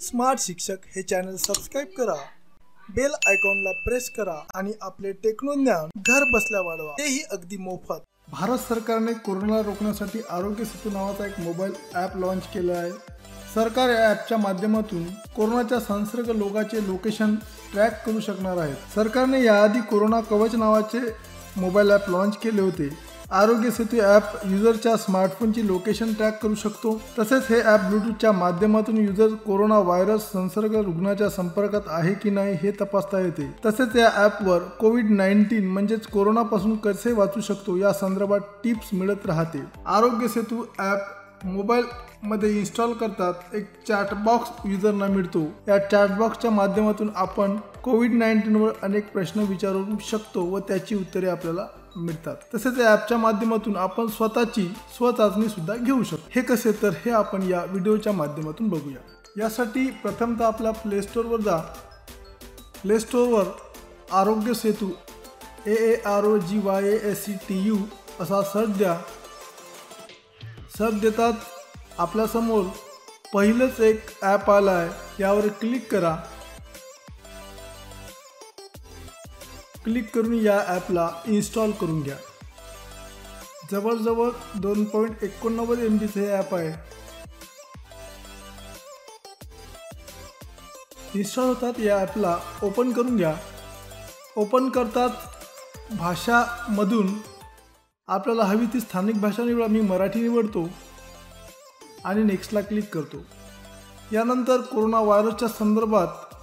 Smart Shikshak हे channel subscribe करा, bell आयकॉनला प्रेस करा आणि आपले टेक्नो ज्ञान घर बसल्या वाढवा, तेही अगदी मोफत। भारत सरकारने कोरोना रोखण्यासाठी आरोग्य सेतू नावाचा एक मोबाईल ॲप लॉन्च केला आहे। सरकार या ॲपच्या माध्यमातून कोरोनाच्या संसर्ग लोकांचे लोकेशन ट्रॅक करू शकणार आहे। सरकारने याआधी कोरोना कवच नावाचे मोबाईल ॲप लॉन्च केले होते। आरोग्य सेतू ॲप युजरच्या स्मार्टफोनची लोकेशन ट्रॅक करू शकतो। तसेच हे ॲप ब्लूटूथच्या माध्यमातून युजर कोरोना व्हायरस संसर्ग रुग्णाच्या संपर्कात आहे की नाही हे तपासता येते। तसेच या ॲपवर कोविड-19 म्हणजेच कोरोनापासून कसे वाचू शकतो या संदर्भात टिप्स मिळत राहते। आरोग्य सेतू ॲप मोबाईल मध्ये इन्स्टॉल करतात एक चॅट बॉक्स युजरना मिळतो। या चॅट बॉक्सच्या माध्यमातून आपण कोविड-19 वर अनेक प्रश्न विचारू शकतो व त्याची उत्तरे आपल्याला मिळतात। तसेच या ॲपच्या माध्यमातून आपण स्वतःची स्वचाचणी सुद्धा घेऊ शकतो। हे कसे तर हे आपण या व्हिडिओच्या माध्यमातून बघूया। यासाठी प्रथमतः आपल्या प्ले स्टोअरवर जा। प्ले स्टोअरवर आरोग्य सेतू AAROGYASETU असा सर्च द्या। सर्च देतात आपल्या समोर पहिलंच एक ॲप आला आहे, यावर क्लिक करा। क्लिक करून या ॲपला इन्स्टॉल करून घ्या। जवळजवळ 2.89 MB हे ॲप आहे। इन्स्टॉल होतात या ॲपला ओपन करून घ्या। ओपन करतात भाषामधून आपल्याला हवी ती स्थानिक भाषा निवडा। मी मराठी निवडतो आणि नेक्स्टला क्लिक करतो। यानंतर कोरोना व्हायरसच्या संदर्भात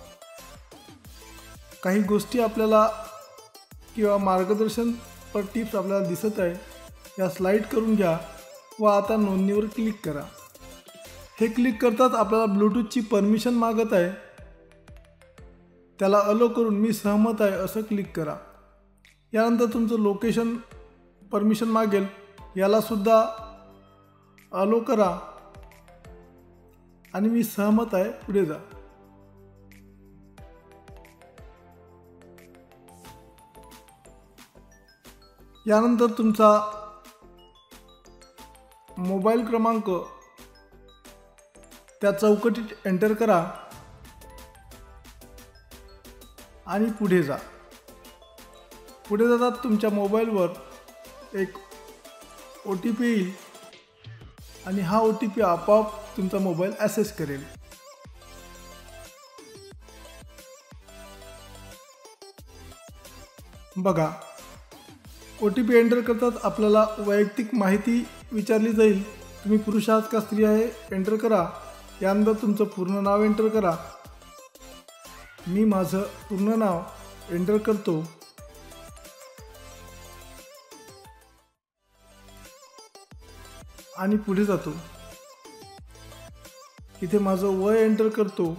काही गोष्टी आपल्याला किंवा मार्गदर्शन पर टिप्स आपल्याला दिसत आहे, या स्लाइड करून घ्या व आता नोंदणीवर क्लिक करा। हे क्लिक करतात आपल्याला ब्लूटूथची परमिशन मागत आहे, त्याला अलो करून मी सहमत आहे असं क्लिक करा। यानंतर तुमचं लोकेशन परमिशन मागेल, याला सुद्धा अलो करा आणि मी सहमत आहे पुढे जा। यानंतर तुमचा मोबाईल क्रमांक त्या चौकटीत एंटर करा आणि पुढे जा। पुढे जातात तुमच्या मोबाईलवर एक OTP येईल आणि हा OTP आपोआप तुमचा मोबाईल ॲक्सेस करेल। बघा OTP एंटर करतात आपल्याला वैयक्तिक माहिती विचारली जाईल। तुम्ही पुरुष आहात का स्त्री आहे एंटर करा। यानंतर तुमचं पूर्ण नाव एंटर करा। मी माझं पूर्ण नाव एंटर करतो आणि पुढे जातो। इथे माझं वय एंटर करतो,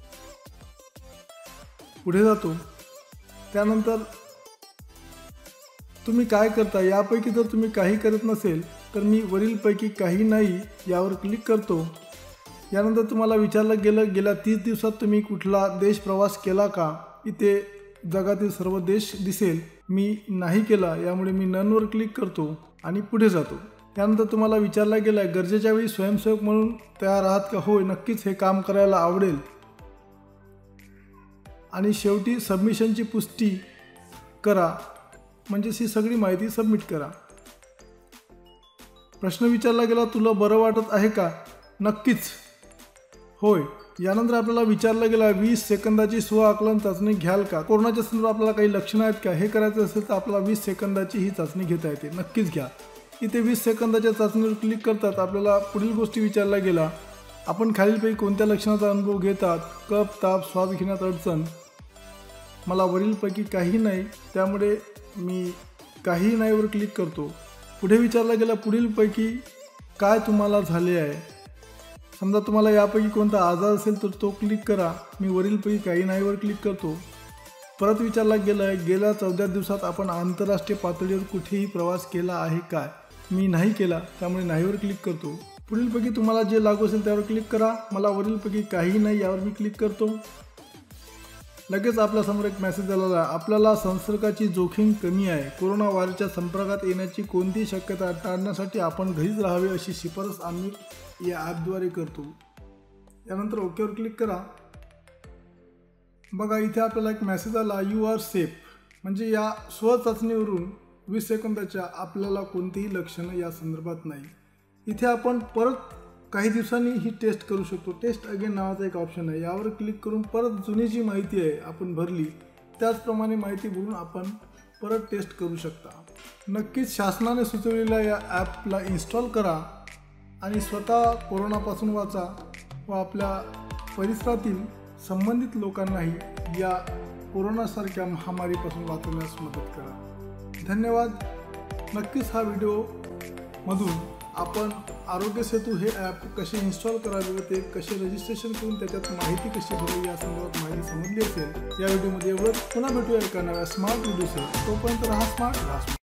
पुढे जातो। त्यानंतर तुम्ही काय करता यापैकी जर तुम्ही काही करत नसेल तर मी वरीलपैकी काही नाही यावर क्लिक करतो। यानंतर तुम्हाला विचारलं गेलं गेल्या 30 दिवसात तुम्ही कुठला देश प्रवास केला का, इथे जगातील सर्व देश दिसेल। मी नाही केला, यामुळे मी ननवर क्लिक करतो आणि पुढे जातो। त्यानंतर तुम्हाला विचारलं गेलं आहे गरजेच्या वेळी स्वयंसेवक म्हणून तयार आहात का, होय नक्कीच हे काम करायला आवडेल। आणि शेवटी सबमिशनची पुष्टी करा, म्हणजे ही सगळी माहिती सबमिट करा। प्रश्न विचारला गेला तुला बरं वाटत आहे का, नक्कीच होय। यानंतर आपल्याला विचारलं गेलं 20 सेकंदाची स्व आकलन चाचणी घ्याल का, कोरोनाच्या संदर्भात आपल्याला काही लक्षणं आहेत का, हे करायचं असेल तर आपल्याला 20 सेकंदाची ही चाचणी घेता येते, नक्कीच घ्या। इथे 20 सेकंदाच्या चाचणीवर क्लिक करतात आपल्याला पुढील गोष्टी विचारल्या गेला आपण खालीलपैकी कोणत्या लक्षणाचा अनुभव घेतात, कफ ताप श्वास घेण्यात अडचण। मला वरीलपैकी काही नाही, त्यामुळे मी काही नाहीवर क्लिक करतो। पुढे विचारलं गेलं पुढीलपैकी काय तुम्हाला झाले आहे। समजा तुम्हाला यापैकी कोणता आजार असेल तर तो क्लिक करा। मी वरीलपैकी काही नाहीवर क्लिक करतो। परत विचारलं गेलं आहे गेल्या 14 दिवसात आपण आंतरराष्ट्रीय पातळीवर कुठेही प्रवास केला आहे काय, मी नाही केला, त्यामुळे नाहीवर क्लिक करतो। पुढीलपैकी तुम्हाला जे लागू असेल त्यावर क्लिक करा। मला वरीलपैकी काही नाही यावर मी क्लिक करतो। लगेच आपल्यासमोर एक मेसेज आलेला आहे, आपल्याला संसर्गाची जोखीम कमी आहे, कोरोना व्हायरसच्या संपर्कात येण्याची कोणतीही शक्यता टाळण्यासाठी आपण घरीच राहावे अशी शिफारस आम्ही या ॲपद्वारे करतो। त्यानंतर ओकेवर क्लिक करा। बघा इथे आपल्याला एक मेसेज आला, यू आर सेफ, म्हणजे या स्वचाचणीवरून 20 सेकंदाच्या आपल्याला कोणतीही लक्षणं या संदर्भात नाही। इथे आपण परत काही दिवसांनी ही टेस्ट करू शकतो। टेस्ट अगेन नावाचा एक ऑप्शन आहे, यावर क्लिक करून परत जुनी जी माहिती आहे आपण भरली त्याचप्रमाणे माहिती भरून आपण परत टेस्ट करू शकता। नक्कीच शासनाने सुचवलेल्या या ॲपला इन्स्टॉल करा आणि स्वतः कोरोनापासून वाचा व आपल्या परिसरातील संबंधित लोकांनाही या कोरोनासारख्या महामारीपासून वाचवण्यास मदत करा। धन्यवाद। नक्कीच हा व्हिडिओमधून आपण आरोग्य सेतू हे ॲप कसे इन्स्टॉल करावे व ते कसे रजिस्ट्रेशन करून त्याच्यात माहिती कशी भरावी या संदर्भात माहिती समजली असेल। या व्हिडिओमध्ये एवढंच। पुन्हा भेटूया एका नव्या स्मार्ट व्हिडिओसह। तोपर्यंत राहा स्मार्ट, राहा स्मार्ट।